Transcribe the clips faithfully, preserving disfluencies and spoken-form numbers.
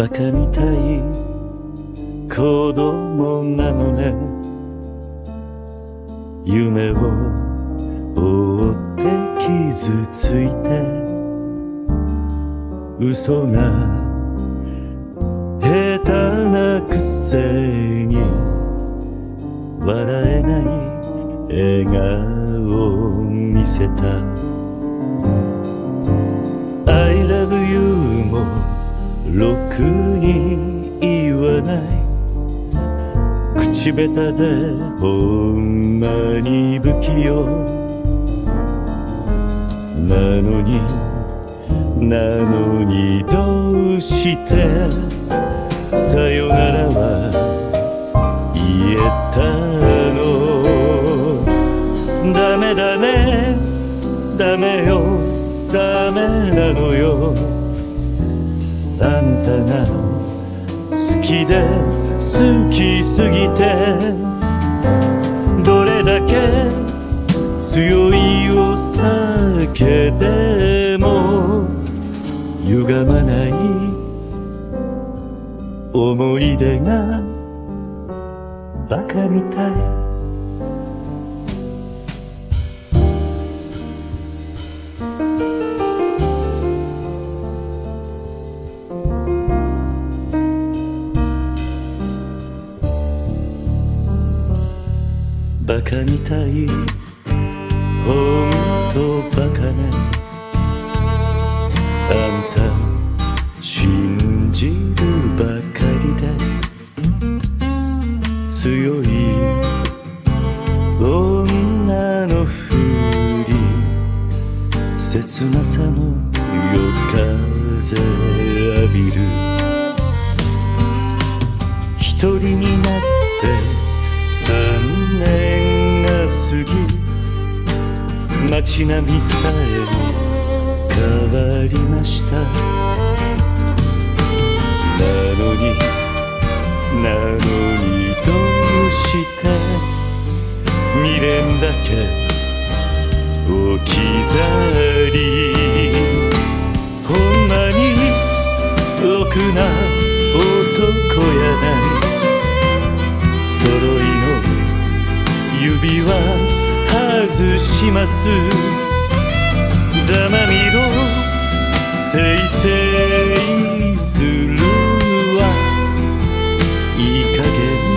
バカみたい子供なのね。夢を追って傷ついて嘘が下手なくせに笑えない笑顔を見せた。 I love you もろくに言わない。口下手でほんまに不器用なのになのにどうしてさよならは言えたの。ダメだねダメよダメなのよ。あんたが好きで好きすぎてどれだけ強いお酒でも歪まない思い出がバカみたい。バカみたいほんとバカね。あんた信じるばかりで強い女のふり切なさの夜風浴びる。一人になって三年が過ぎ街並みさえも変わりました。なのになのにどうして未練だけ置き去り。ほんまにろくな男やない。揃いの指輪外します。ざまみろせいせいするわ。いい加減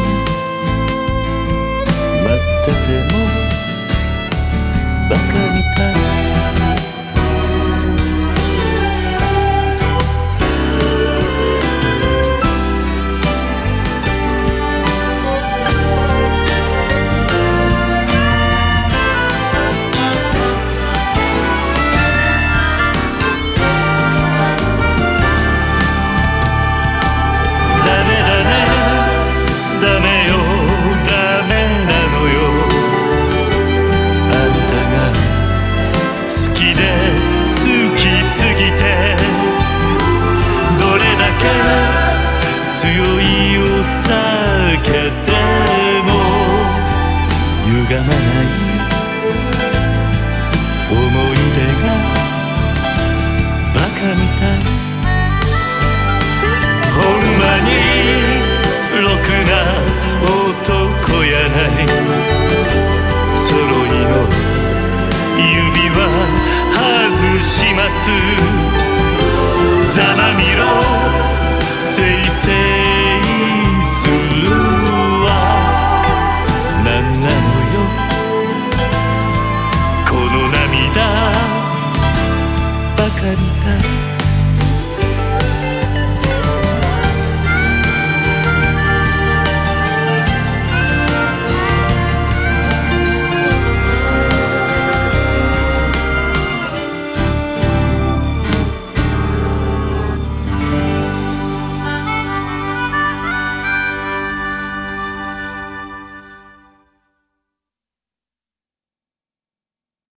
待っててもバカみたい。強いお酒でも歪まない